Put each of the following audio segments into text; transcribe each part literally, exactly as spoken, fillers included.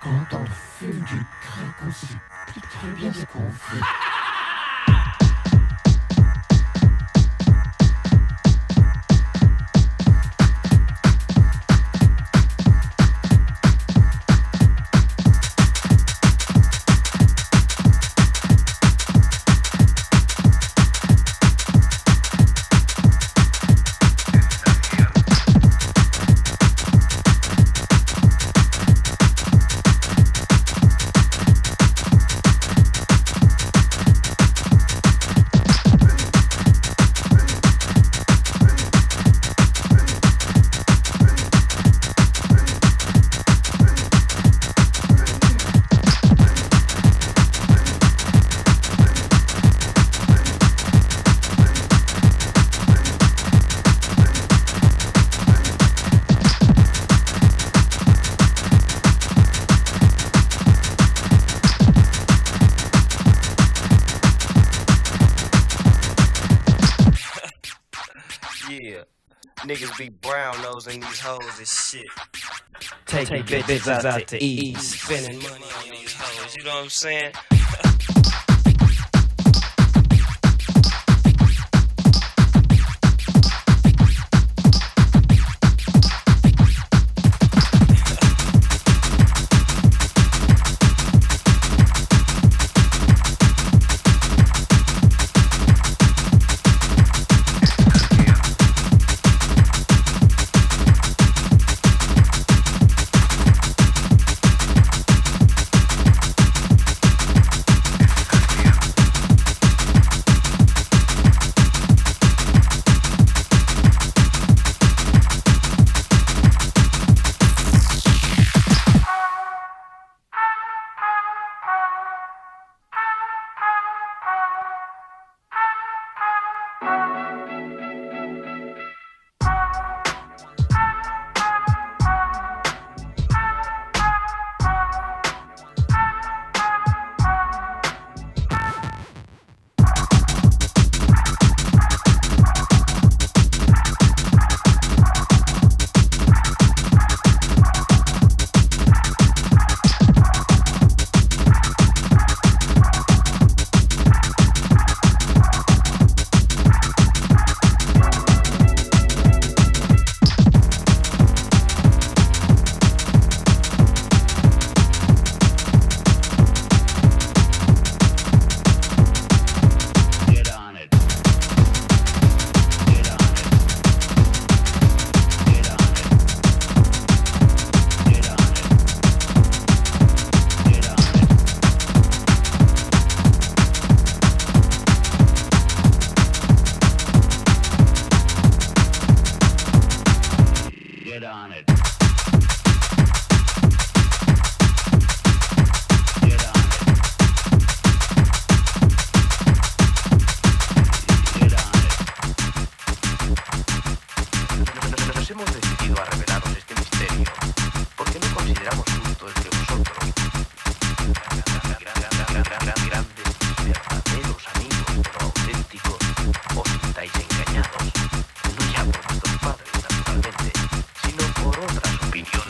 Quand on fume du crack, on sait plus très bien ce qu'on fait. Yeah, niggas be brown nosing these hoes and shit. Taking Take bitches out, out to eat. Spending money on these hoes, you know what I'm saying? Get on it. Nos hemos decidido a revelaros este misterio porque no consideramos justo el que vosotros, grandes y verdaderos amigos de lo auténtico, os sintáis engañados, no ya por vuestros padres naturalmente, sino por otras opiniones.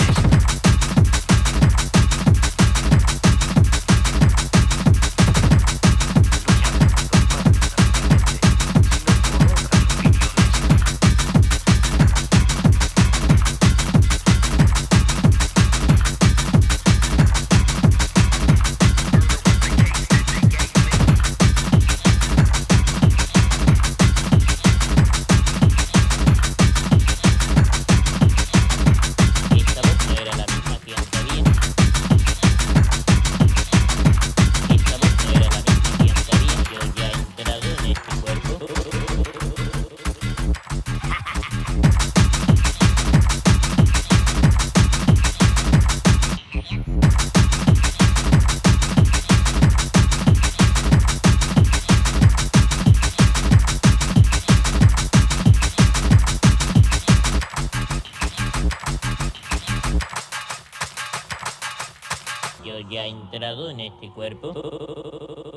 Yo ya he entrado en este cuerpo.